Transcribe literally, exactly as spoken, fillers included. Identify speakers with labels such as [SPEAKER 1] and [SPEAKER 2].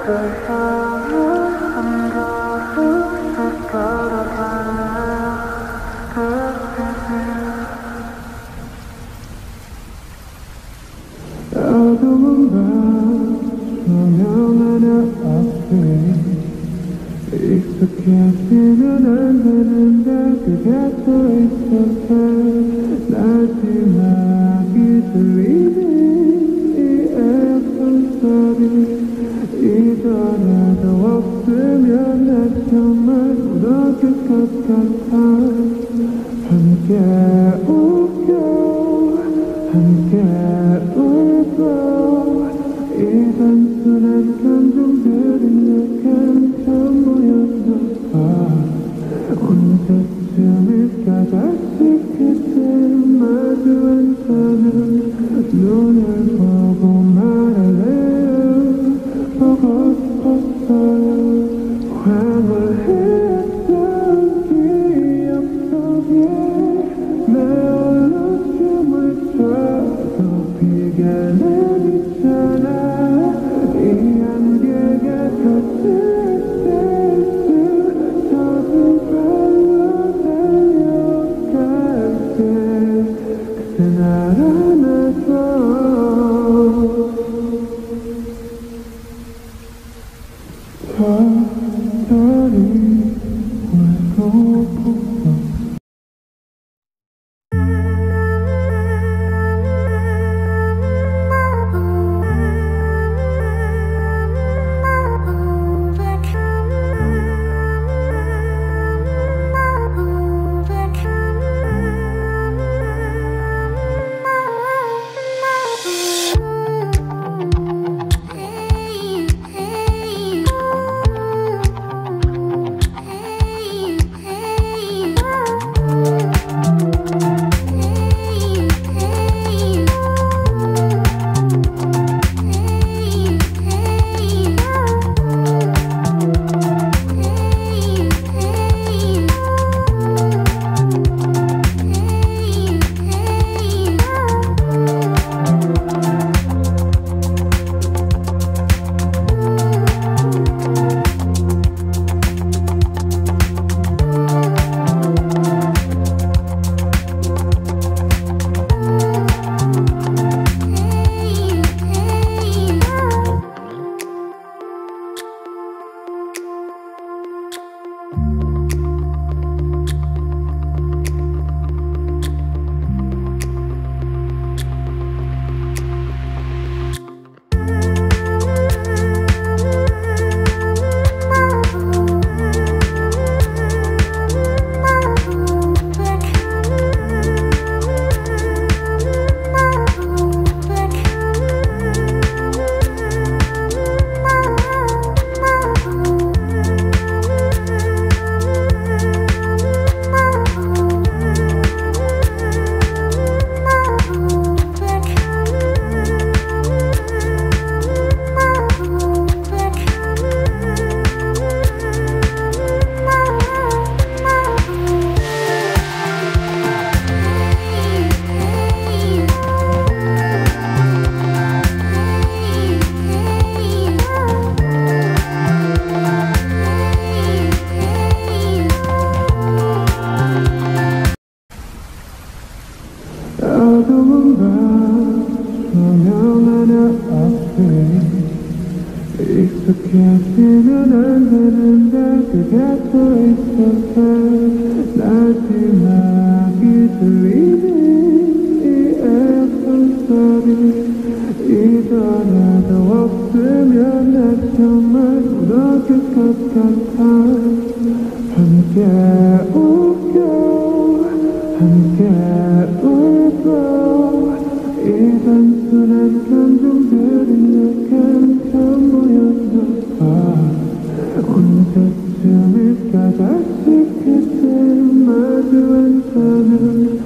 [SPEAKER 1] 어두운 밤 조명 하나 앞에 익숙해지면 안 되는데 그게 또 익숙해 마지막이 들리는 이 에어컨 소리 이전에도 없으면 나 정말 무너질 것 같아 함께 웃겨 함께 울고 이 단순한 감정들은 내겐 전부였나 봐 언제쯤일까 다시 그때 마주 앉아는 눈을 보고 말할래요 보고 싶었어요 황홀했던 기억 속에 내 홀로 춤을 춰도 비가 내리잖아 이 안개가 걷을 수 젖은 발로 달려갈 때 그새 날 안아줘 별들이 울고 폭풍 어두운 밤 조명 하나 앞에 익숙해지면 안 되는데 그게 또 익숙해 마지막이 들리는 이 에어컨 소리 이전에도 없으면 나 정말 무너질 것 같아 함께 웃겨 함께 울고 이 단순한 감정들은 내겐 전부였나 봐 언제쯤일까 다시 그때 마주 앉아는